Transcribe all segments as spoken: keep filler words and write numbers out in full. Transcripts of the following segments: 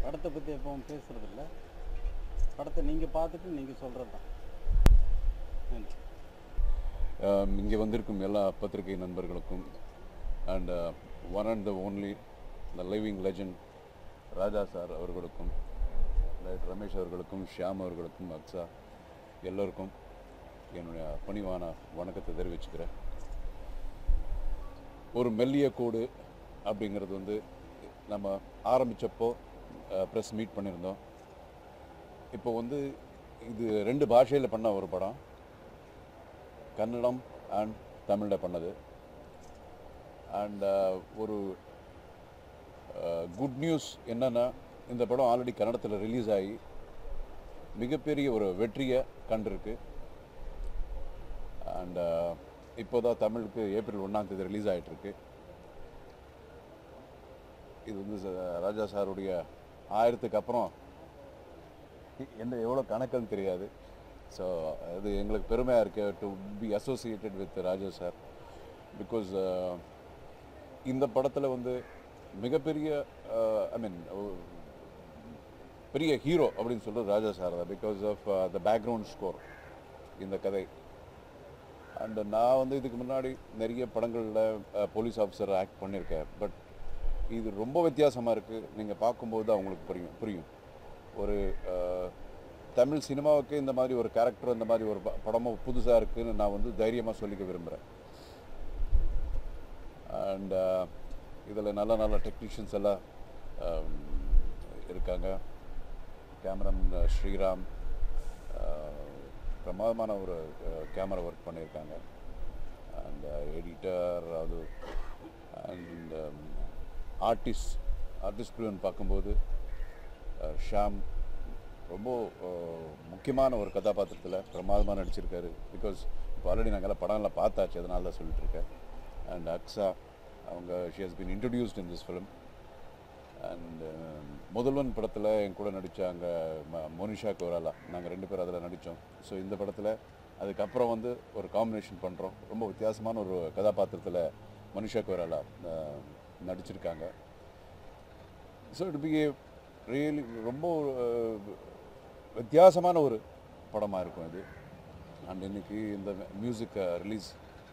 படத்தை பற்றி எப்பவும் பேசுகிறதில்ல. படத்தை நீங்கள் பார்த்துட்டு நீங்கள் சொல்கிறது தான். நன்றி. இங்கே வந்திருக்கும் எல்லா பத்திரிகை நண்பர்களுக்கும் and one and the only the living legend Raja sir அவர்களுக்கும், ரைட் ரமேஷ் அவர்களுக்கும், ஷியாம் அவர்களுக்கும், அக்ஸா எல்லோருக்கும் என்னுடைய பணிவான வணக்கத்தை தெரிவிச்சுக்கிறேன். ஒரு மெல்லிய கோடு அப்படிங்கிறது வந்து நம்ம ஆரம்பித்தப்போ ப்ரெஸ் மீட் பண்ணியிருந்தோம். இப்போ வந்து இது ரெண்டு பாஷையில் பண்ண ஒரு படம், கன்னடம் அண்ட் தமிழில் பண்ணது. அண்ட் ஒரு குட் நியூஸ் என்னென்னா, இந்த படம் ஆல்ரெடி கன்னடத்தில் ரிலீஸ் ஆகி மிகப்பெரிய ஒரு வெற்றியை கண்டிருக்கு. அண்ட் இப்போ தான் தமிழுக்கு ஏப்ரல் ஒன்றாம் தேதி ரிலீஸ் ஆகிட்டுருக்கு. இது வந்து ராஜா சாருடைய ஆயிரத்துக்கு அப்புறம் என்ன எவ்வளோ கணக்குன்னு தெரியாது. ஸோ அது எங்களுக்கு பெருமையாக இருக்குது to be associated with Raja sir. Because இந்த படத்தில் வந்து மிகப்பெரிய ஐ மீன் பெரிய ஹீரோ அப்படின்னு சொல்கிறது ராஜா சார் தான். Because of the background score இந்த கதை. அண்டு நான் வந்து இதுக்கு முன்னாடி நிறைய படங்களில் போலீஸ் ஆஃபீஸர் ஆக்ட் பண்ணியிருக்கேன். பட் இது ரொம்ப வித்தியாசமாக இருக்குது. நீங்கள் பார்க்கும்போது தான் அவங்களுக்கு புரியும் புரியும் ஒரு தமிழ் சினிமாவுக்கு இந்த மாதிரி ஒரு கேரக்டர், இந்த மாதிரி ஒரு படமும் புதுசாக இருக்குதுன்னு நான் வந்து தைரியமாக சொல்லிக்க விரும்புகிறேன். அண்ட் இதில் நல்ல நல்ல டெக்னீஷியன்ஸ் எல்லாம் இருக்காங்க. கேமராமேன் ஸ்ரீராம் பிரமாதமான ஒரு கேமரா ஒர்க் பண்ணியிருக்காங்க. அண்ட் எடிட்டர் அது அண்ட் ஆர்டிஸ்ட் ஆர்டிஸ்ட் பிரிவுன்னு பார்க்கும்போது ஷாம் ரொம்ப முக்கியமான ஒரு கதாபாத்திரத்தில் பிரமாதமாக நடிச்சிருக்காரு. பிகாஸ் இப்போ ஆல்ரெடி நாங்கள் படம்லாம் பார்த்தாச்சு, அதனால தான் சொல்லிட்டுருக்கேன். அண்ட் அக்ஸா அவங்க she has been introduced in this film. And Mudhalvan படத்தில் என் கூட நடித்தாங்க ம மோனிஷா கோராலா, நாங்கள் ரெண்டு பேரும் அதில் நடித்தோம். ஸோ இந்த படத்தில் அதுக்கப்புறம் வந்து ஒரு காம்பினேஷன் பண்ணுறோம். ரொம்ப வித்தியாசமான ஒரு கதாபாத்திரத்தில் மோனிஷா கோராலா நடிச்சிருக்காங்க. ஸோ இட் பி ரியலி ரொம்ப வித்தியாசமான ஒரு படமாக இருக்கும் இது. அண்ட் இன்றைக்கி இந்த music release,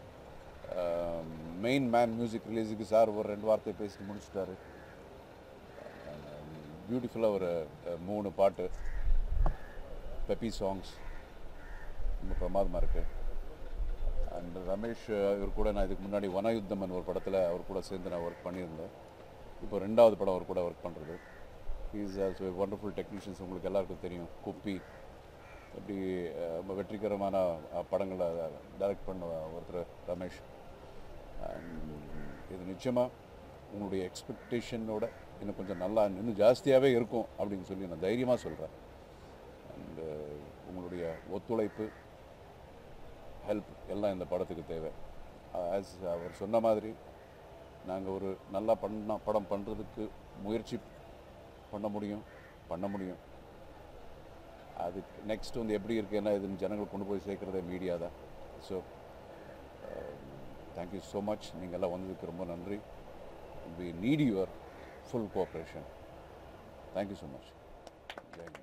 main man music ரிலீஸுக்கு சார் ஒரு ரெண்டு வார்த்தையை பேசிட்டு முடிச்சுட்டாரு. பியூட்டிஃபுல்லாக ஒரு மூணு பாட்டு, பெப்பி சாங்ஸ், ரொம்ப பிரமாதமாக இருக்குது. அண்ட் ரமேஷ் இவர் கூட நான் இதுக்கு முன்னாடி வனயுத்தமன் ஒரு படத்தில் அவர் கூட சேர்ந்து நான் ஒர்க் பண்ணியிருந்தேன். இப்போ ரெண்டாவது படம் அவர் கூட ஒர்க் பண்ணுறது. Is also wonderful technicians. உங்களுக்கு எல்லாருக்கும் தெரியும் குப்பி எப்படி வெற்றிகரமான படங்களை டைரக்ட் பண்ண ஒருத்தர் ரமேஷ். அண்ட் இது நிச்சயமாக உங்களுடைய எக்ஸ்பெக்டேஷனோட இன்னும் கொஞ்சம் நல்லா இன்னும் ஜாஸ்தியாகவே இருக்கும் அப்படின்னு சொல்லி நான் தைரியமாக சொல்கிறேன். அண்டு உங்களுடைய ஒத்துழைப்பு, ஹெல்ப் எல்லாம் இந்த படத்துக்கு தேவை. ஆஸ் அவர் சொன்ன மாதிரி நாங்கள் ஒரு நல்லா பண்ண படம் பண்ணுறதுக்கு முயற்சி பண்ண முடியும் பண்ண முடியும் அதுக்கு நெக்ஸ்ட் வந்து எப்படி இருக்குது என்ன இதுன்னு ஜனங்களுக்கு கொண்டு போய் சேர்க்குறதே மீடியா தான். So thank you so much. நீங்கள் எல்லாம் வந்ததுக்கு ரொம்ப நன்றி. We need your full cooperation. Thank you so much.